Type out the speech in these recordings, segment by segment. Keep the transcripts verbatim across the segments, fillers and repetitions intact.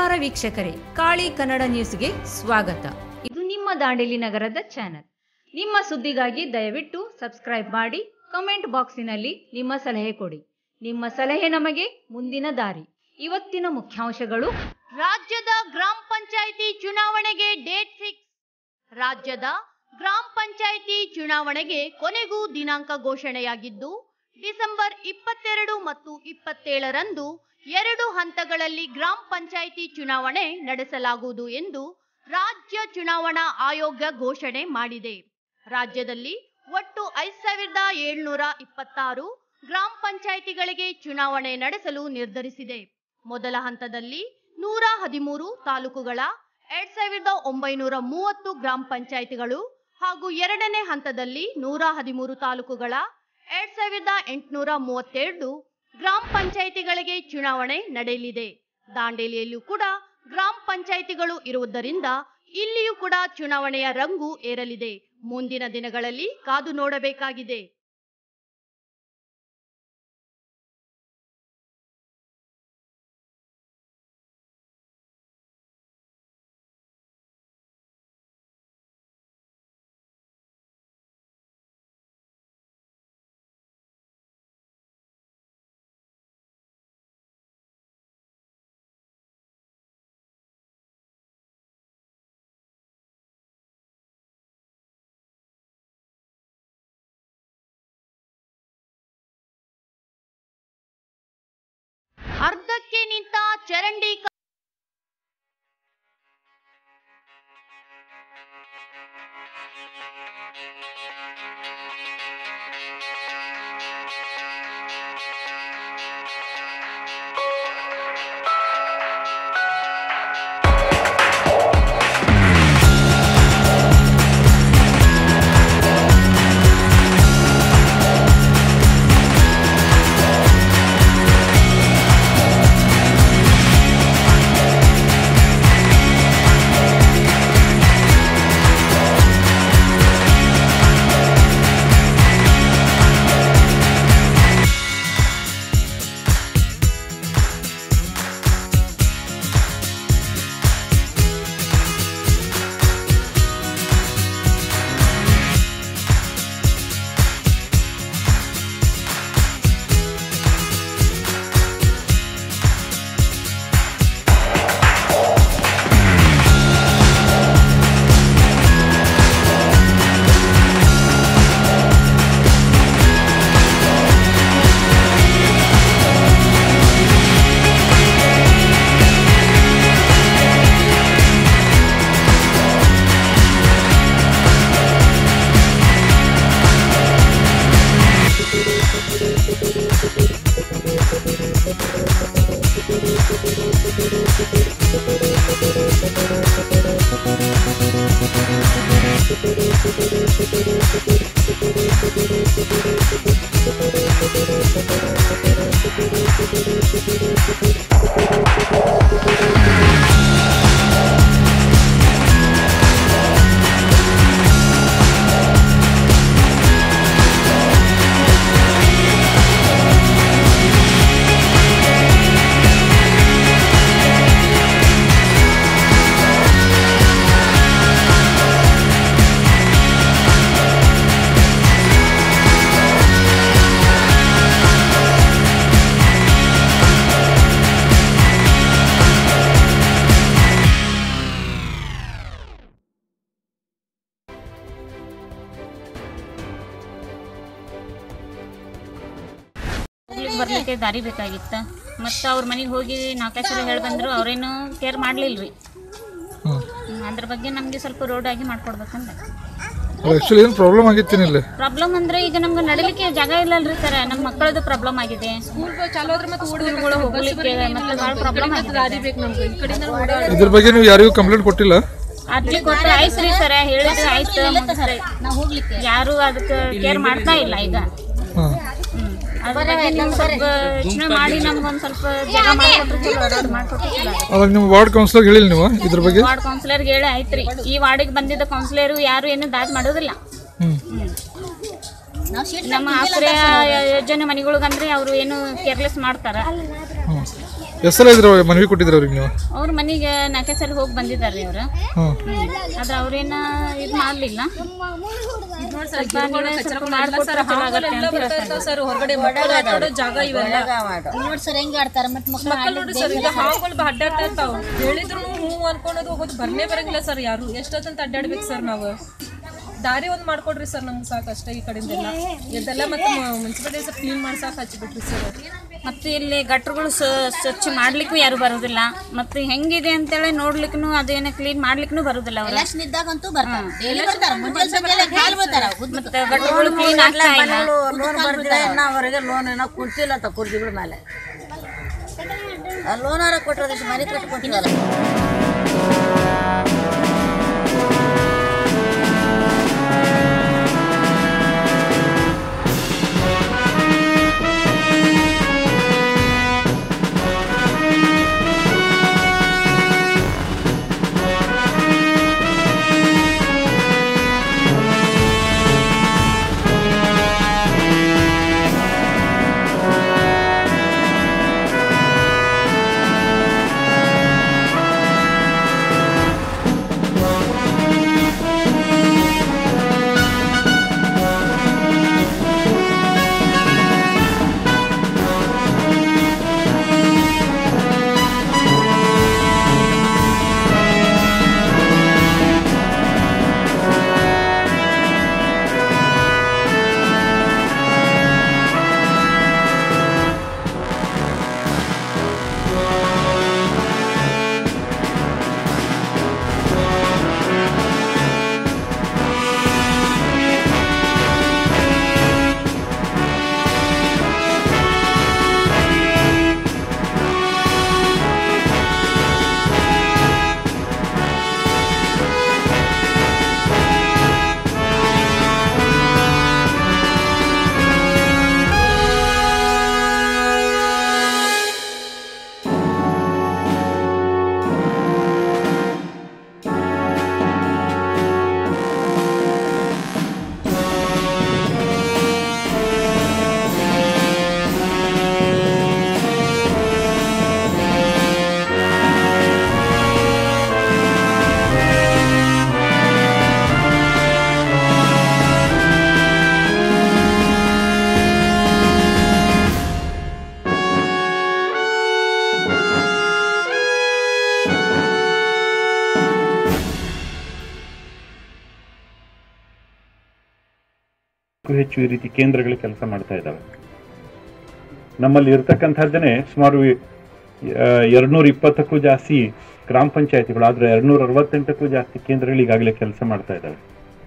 ನಮಸ್ಕಾರ ವೀಕ್ಷಕರೇ, ಕಾಳಿ ಕನ್ನಡ ನ್ಯೂಸ್ಗೆ ಸ್ವಾಗತ. ಇದು ನಿಮ್ಮ ದಾಂಡೇಲಿ ನಗರದ ಚಾನೆಲ್. ನಿಮ್ಮ ಸುದ್ದಿಗಾಗಿ ದಯವಿಟ್ಟು ಸಬ್ಸ್ಕ್ರೈಬ್ ಮಾಡಿ, ಕಮೆಂಟ್ ಬಾಕ್ಸಿನಲ್ಲಿ ನಿಮ್ಮ ಸಲಹೆ ಕೊಡಿ. ನಿಮ್ಮ ಸಲಹೆ ನಮಗೆ ಮುಂದಿನ ದಾರಿ. ಇವತ್ತಿನ ಮುಖ್ಯಾಂಶಗಳು: ರಾಜ್ಯದ ಗ್ರಾಮ ಪಂಚಾಯಿತಿ ಚುನಾವಣೆಗೆ ಡೇಟ್ ಫಿಕ್ಸ್. ರಾಜ್ಯದ ಗ್ರಾಮ ಪಂಚಾಯಿತಿ ಚುನಾವಣೆಗೆ ಕೊನೆಗೂ ದಿನಾಂಕ ಘೋಷಣೆಯಾಗಿದ್ದು, ಡಿಸೆಂಬರ್ ಇಪ್ಪತ್ತೆರಡು ಮತ್ತು ಇಪ್ಪತ್ತೇಳರಂದು ಎರಡು ಹಂತಗಳಲ್ಲಿ ಗ್ರಾಮ ಪಂಚಾಯಿತಿ ಚುನಾವಣೆ ನಡೆಸಲಾಗುವುದು ಎಂದು ರಾಜ್ಯ ಚುನಾವಣಾ ಆಯೋಗ ಘೋಷಣೆ ಮಾಡಿದೆ. ರಾಜ್ಯದಲ್ಲಿ ಒಟ್ಟು ಐದು ಸಾವಿರದ ಏಳ್ನೂರ ಇಪ್ಪತ್ತಾರು ಗ್ರಾಮ ಪಂಚಾಯಿತಿಗಳಿಗೆ ಚುನಾವಣೆ ನಡೆಸಲು ನಿರ್ಧರಿಸಿದೆ. ಮೊದಲ ಹಂತದಲ್ಲಿ ನೂರ ಹದಿಮೂರು ತಾಲೂಕುಗಳ ಎರಡ್ ಸಾವಿರದ ಒಂಬೈನೂರ ಮೂವತ್ತು ಗ್ರಾಮ ಪಂಚಾಯಿತಿಗಳು ಹಾಗೂ ಎರಡನೇ ಹಂತದಲ್ಲಿ ನೂರ ಹದಿಮೂರು ತಾಲೂಕುಗಳ ಎರಡ್ ಸಾವಿರದ ಎಂಟುನೂರ ಮೂವತ್ತೆರಡು ಗ್ರಾಮ ಪಂಚಾಯಿತಿಗಳಿಗೆ ಚುನಾವಣೆ ನಡೆಯಲಿದೆ. ದಾಂಡೇಲಿಯಲ್ಲೂ ಕೂಡ ಗ್ರಾಮ ಪಂಚಾಯಿತಿಗಳು ಇರುವುದರಿಂದ ಇಲ್ಲಿಯೂ ಕೂಡ ಚುನಾವಣೆಯ ರಂಗು ಏರಲಿದೆ. ಮುಂದಿನ ದಿನಗಳಲ್ಲಿ ಕಾದು ನೋಡಬೇಕಾಗಿದೆ. ಅರ್ಧಕ್ಕೆ ನಿಂತ ಚರಂಡಿ ಬರ್ಲಿಕ್ಕೆ ದಾರಿ ಬೇಕಾಗಿತ್ತ. ಮತ್ತು ಅವ್ರ ಮನೆಗೆ ಹೋಗಿ ನಾಲ್ಕೈದು ಸಲ ಹೇಳಿ ಬಂದರು, ಅವರೇನು ಕೇರ್ ಮಾಡಲಿಲ್ಲರಿ. ಅದ್ರ ಬಗ್ಗೆ ನಮಗೆ ಸ್ವಲ್ಪ ರೋಡ್ ಆಗಿ ಮಾಡ್ಕೊಡ್ಬೇಕಂದ್ರೆ. ಆಕ್ಚುಲಿ ಏನು ಪ್ರಾಬ್ಲಮ್ ಆಗಿತ್ತು ಇಲ್ಲಿ? ಪ್ರಾಬ್ಲಮ್ ಅಂದ್ರೆ ಈಗ ನಮ್ಗೆ ನಡಲಿಕ್ಕೆ ಜಾಗ ಇಲ್ಲಲ್ರಿ ಸರ್. ನಮ್ಮ ಮಕ್ಕಳದು ಪ್ರಾಬ್ಲಮ್ ಆಗಿದೆ. ಸ್ಕೂಲ್ಗಳು ಚಾಲು ಆದ್ರೆ ಮತ್ತೆ ಸ್ಕೂಲ್ಗಳು ಹೋಗ್ಲಿಕ್ಕೆ ಮತ್ತೆ ಭಾಳ ಪ್ರಾಬ್ಲಮ್ ಆಗಿದೆ. ಇದ್ರ ಬಗ್ಗೆ ನೀವು ಯಾರಿಗೂ ಕಂಪ್ಲೇಂಟ್ ಕೊಟ್ಟಿಲ್ಲ? ಅರ್ಜಿ ಕೊಟ್ಟು ಆಯ್ತು ರೀ ಸರ್, ಹೇಳಿದ್ರೆ ಆಯ್ತು. ಯಾರು ಅದಕ್ಕೆ ಕೇರ್ ಮಾಡ್ತಾ ಇಲ್ಲ ಈಗ. ಅವಾಗ ನಿಮ್ಮ ವಾರ್ಡ್ ಕೌನ್ಸಿಲರ್ ಹೇಳಿಲ್ಲ ನೀವು ಇದ್ರ ಬಗ್ಗೆ? ವಾರ್ಡ್ ಕೌನ್ಸಿಲರ್ ಹೇಳಿ ಆಯ್ತ್ರಿ. ಈ ವಾರ್ಡಿಗೆ ಬಂದಿದ್ದ ಕೌನ್ಸಿಲರ್ ಯಾರು ಏನು ದಾದ್ ಮಾಡೋದಿಲ್ಲ. ನಮ್ಮ ಆಶ್ರಯ ಯೋಜನೆ ಮನೆಗಳಿಗಂದ್ರೆ ಅವರು ಏನು ಕೇರ್ಲೆಸ್ ಮಾಡ್ತಾರ. ಎಷ್ಟು ಸಲ ಇದ್ರ ಮನವಿ ಕೊಟ್ಟಿದ್ರು ಅವ್ರಿಗೆ ನೀವು? ಅವ್ರ ಮನೆಗೆ ನಾಲ್ಕೈದು ಸಲ ಹೋಗಿ ಬಂದಿದ್ದಾರೆ ಅವರು. ಆದ್ರೆ ಅವ್ರೇನ ಇದು ಮಾಡಲಿಲ್ಲ. ಸರ್ ಹೊರಗಡೆ ಮಕ್ಕಳು ಜಾಗ ಇವೆಲ್ಲ ನೋಡಿ ಸರ್ ಹೆಂಗೆ ಆಡ್ತಾರೆ ಮತ್ತೆ ಮಕ್ಕಳು ನೋಡಿ ಸರ್ ಈಗ ಹಾವುಗಳು ಅಡ್ಡಾಡ್ತಾ ಇರ್ತಾವ. ಹೇಳಿದ್ರು ಹೂ ಅನ್ಕೊಳೋದು ಹೋಗೋದು ಬರ್ನೇ ಬರಂಗಿಲ್ಲ ಸರ್. ಯಾರು ಎಷ್ಟೊತ್ತಂತ ಅಡ್ಡಾಡ್ಬೇಕು ಸರ್. ನಾವು ದಾರಿ ಒಂದು ಮಾಡ್ಕೊಡ್ರಿ ಸರ್. ನಮ್ಗೆ ಸಾಕಷ್ಟೇ ಈ ಕಡೆಯಿಂದೆಲ್ಲ ಇದೆಲ್ಲ ಮತ್ತೆ ಮುನ್ಸಿಪಾಲಿಟಿ ಸರ್ ಕ್ಲೀನ್ ಮಾಡ್ಸಾಕ ಹಚ್ಚಿಬಿಟ್ರಿ ಸರ್. ಮತ್ತು ಇಲ್ಲಿ ಗಟ್ರುಗಳು ಸ್ವಚ್ಛ ಮಾಡ್ಲಿಕ್ಕೂ ಯಾರು ಬರೋದಿಲ್ಲ. ಮತ್ತು ಹೆಂಗಿದೆ ಅಂತೇಳಿ ನೋಡ್ಲಿಕ್ಕೂ ಅದೇನು ಕ್ಲೀನ್ ಮಾಡ್ಲಿಕ್ಕೂ ಬರೋದಿಲ್ಲ. ಅವರು ಇದ್ದಾಗಂತೂ ಬರ್ತಾರೆ. ಮತ್ತು ಗಟ್ರುಗಳು ಕ್ಲೀನ್ ಆಗ್ತಾ ಇಲ್ಲ. ಲೋನ್ ಬರ್ದಿಲ್ಲ ಇನ್ನವರೆಗೆ ಲೋನ್ ಏನೋ ಕುಂತಿಲ್ಲ ಅಂತ ಕುರ್ಜಿಗಳ ಮೇಲೆ ಲೋನಾರ ಕೊಟ್ಟಿರೋದು ಮನೆ ಕಟ್ಟಿ ಕೊಟ್ಟಿದ್ದಾರೆ. ಹೆಚ್ಚು ಈ ರೀತಿ ಕೇಂದ್ರಗಳು ಕೆಲಸ ಮಾಡ್ತಾ ಇದ್ದಾವೆ. ನಮ್ಮಲ್ಲಿ ಇರ್ತಕ್ಕಂಥದ್ದನ್ನೇ ಸುಮಾರು ಎರಡ್ನೂರ ಇಪ್ಪತ್ತಕ್ಕೂ ಜಾಸ್ತಿ ಗ್ರಾಮ ಪಂಚಾಯತಿಗಳು, ಆದ್ರೆ ಎರಡ್ನೂರ ಅರವತ್ತೆಂಟಕ್ಕೂ ಜಾಸ್ತಿ ಕೇಂದ್ರಗಳು ಈಗಾಗಲೇ ಕೆಲಸ ಮಾಡ್ತಾ ಇದ್ದಾವೆ.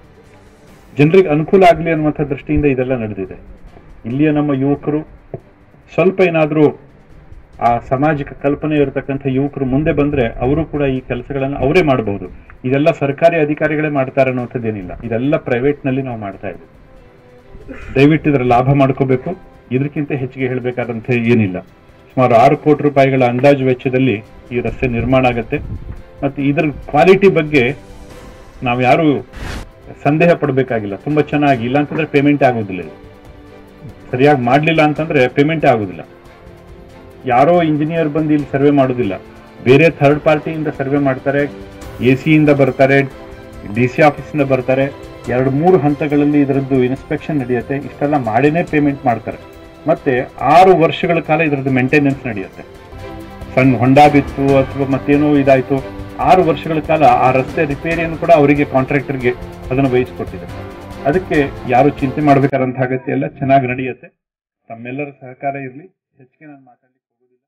ಜನರಿಗೆ ಅನುಕೂಲ ಆಗಲಿ ಅನ್ನುವಂಥ ದೃಷ್ಟಿಯಿಂದ ಇದೆಲ್ಲ ನಡೆದಿದೆ. ಇಲ್ಲಿಯ ನಮ್ಮ ಯುವಕರು ಸ್ವಲ್ಪ ಏನಾದರೂ ಆ ಸಾಮಾಜಿಕ ಕಲ್ಪನೆ ಇರತಕ್ಕಂಥ ಯುವಕರು ಮುಂದೆ ಬಂದ್ರೆ ಅವರು ಕೂಡ ಈ ಕೆಲಸಗಳನ್ನು ಅವರೇ ಮಾಡಬಹುದು. ಇದೆಲ್ಲ ಸರ್ಕಾರಿ ಅಧಿಕಾರಿಗಳೇ ಮಾಡ್ತಾರೆ ಅನ್ನುವಂಥದ್ದೇನಿಲ್ಲ, ಇದೆಲ್ಲ ಪ್ರೈವೇಟ್ ನಲ್ಲಿ ನಾವು ಮಾಡ್ತಾ ಇದ್ದೀವಿ. ದಯವಿಟ್ಟು ಇದರ ಲಾಭ ಮಾಡ್ಕೋಬೇಕು. ಇದಕ್ಕಿಂತ ಹೆಚ್ಚಿಗೆ ಹೇಳಬೇಕಾದಂತ ಏನಿಲ್ಲ. ಸುಮಾರು ಆರು ಕೋಟಿ ರೂಪಾಯಿಗಳ ಅಂದಾಜು ವೆಚ್ಚದಲ್ಲಿ ಈ ರಸ್ತೆ ನಿರ್ಮಾಣ ಆಗುತ್ತೆ. ಮತ್ತೆ ಇದರ ಕ್ವಾಲಿಟಿ ಬಗ್ಗೆ ನಾವು ಯಾರು ಸಂದೇಹ ಪಡಬೇಕಾಗಿಲ್ಲ. ತುಂಬಾ ಚೆನ್ನಾಗಿ, ಇಲ್ಲ ಅಂತಂದ್ರೆ ಪೇಮೆಂಟ್ ಆಗೋದಿಲ್ಲ. ಸರಿಯಾಗಿ ಮಾಡ್ಲಿಲ್ಲ ಅಂತಂದ್ರೆ ಪೇಮೆಂಟ್ ಆಗೋದಿಲ್ಲ. ಯಾರೋ ಇಂಜಿನಿಯರ್ ಬಂದು ಇಲ್ಲಿ ಸರ್ವೆ ಮಾಡೋದಿಲ್ಲ, ಬೇರೆ ಥರ್ಡ್ ಪಾರ್ಟಿಯಿಂದ ಸರ್ವೆ ಮಾಡ್ತಾರೆ. ಎ ಸಿಯಿಂದ ಬರ್ತಾರೆ, ಡಿ ಸಿ ಆಫೀಸಿಂದ ಬರ್ತಾರೆ. ಎರಡು ಮೂರು ಹಂತಗಳಲ್ಲಿ ಇದರದ್ದು ಇನ್ಸ್ಪೆಕ್ಷನ್ ನಡೆಯುತ್ತೆ. ಇಷ್ಟೆಲ್ಲ ಮಾಡಿನೇ ಪೇಮೆಂಟ್ ಮಾಡ್ತಾರೆ. ಮತ್ತೆ ಆರು ವರ್ಷಗಳ ಕಾಲ ಇದರದ್ದು ಮೇಂಟೆನೆನ್ಸ್ ನಡೆಯುತ್ತೆ. ಸಣ್ಣ ಹೊಂಡ ಬಿತ್ತು ಅಥವಾ ಮತ್ತೇನೋ ಇದಾಯ್ತು, ಆರು ವರ್ಷಗಳ ಕಾಲ ಆ ರಸ್ತೆ ರಿಪೇರಿಯನ್ನು ಕೂಡ ಅವರಿಗೆ ಕಾಂಟ್ರಾಕ್ಟರ್ಗೆ ಅದನ್ನು ವಹಿಸಿಕೊಟ್ಟಿದೆ. ಅದಕ್ಕೆ ಯಾರು ಚಿಂತೆ ಮಾಡಬೇಕಾದಂತ ಅಗತ್ಯ ಎಲ್ಲ, ಚೆನ್ನಾಗಿ ನಡೆಯುತ್ತೆ. ತಮ್ಮೆಲ್ಲರ ಸಹಕಾರ ಇರಲಿ. ಹೆಚ್ಚಿಗೆ ನಾನು ಮಾತಾಡ್ಲಿಕ್ಕೆ ಹೋಗೋದಿಲ್ಲ.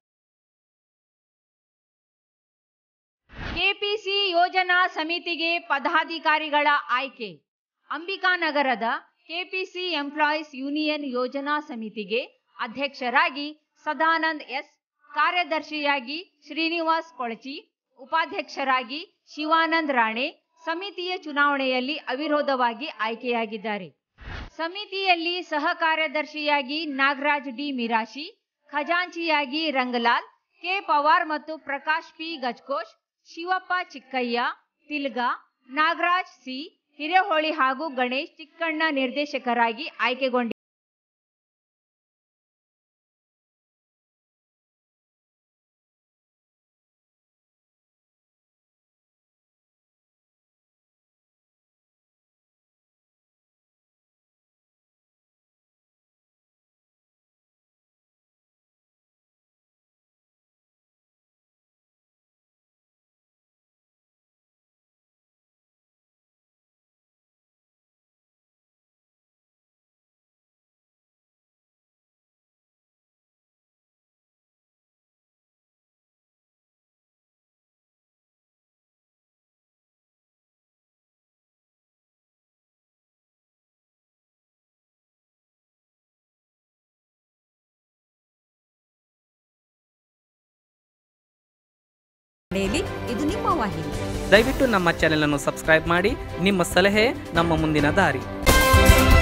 ಕೆಪಿಸಿ ಯೋಜನಾ ಸಮಿತಿಗೆ ಪದಾಧಿಕಾರಿಗಳ ಆಯ್ಕೆ. ಅಂಬಿಕಾನಗರದ ಕೆಪಿಸಿ ಎಂಪ್ಲಾಯೀಸ್ ಯೂನಿಯನ್ ಯೋಜನಾ ಸಮಿತಿಗೆ ಅಧ್ಯಕ್ಷರಾಗಿ ಸದಾನಂದ್ ಎಸ್, ಕಾರ್ಯದರ್ಶಿಯಾಗಿ ಶ್ರೀನಿವಾಸ್ ಕೊಳಚಿ, ಉಪಾಧ್ಯಕ್ಷರಾಗಿ ಶಿವಾನಂದ್ ರಾಣೆ ಸಮಿತಿಯ ಚುನಾವಣೆಯಲ್ಲಿ ಅವಿರೋಧವಾಗಿ ಆಯ್ಕೆಯಾಗಿದ್ದಾರೆ. ಸಮಿತಿಯಲ್ಲಿ ಸಹ ಕಾರ್ಯದರ್ಶಿಯಾಗಿ ನಾಗರಾಜ್ ಡಿ ಮಿರಾಶಿ, ಖಜಾಂಚಿಯಾಗಿ ರಂಗಲಾಲ್ ಕೆ ಪವಾರ್ ಮತ್ತು ಪ್ರಕಾಶ್ ಪಿ ಗಜ್ಕೋಶ್, ಶಿವಪ್ಪ ಚಿಕ್ಕಯ್ಯ ತಿಲ್ಗ, ನಾಗರಾಜ್ ಸಿ ಹಿರೇಹೊಳಿ ಹಾಗೂ ಗಣೇಶ್ ಚಿಕ್ಕಣ್ಣ ನಿರ್ದೇಶಕರಾಗಿ ಆಯ್ಕೆಗೊಂಡಿದ್ದಾರೆ. ನಡೆಯಲಿ, ಇದು ನಿಮ್ಮ ವಾಹಿನಿ. ದಯವಿಟ್ಟು ನಮ್ಮ ಚಾನೆಲ್ ಅನ್ನು ಸಬ್ಸ್ಕ್ರೈಬ್ ಮಾಡಿ. ನಿಮ್ಮ ಸಲಹೆ ನಮ್ಮ ಮುಂದಿನ ದಾರಿ.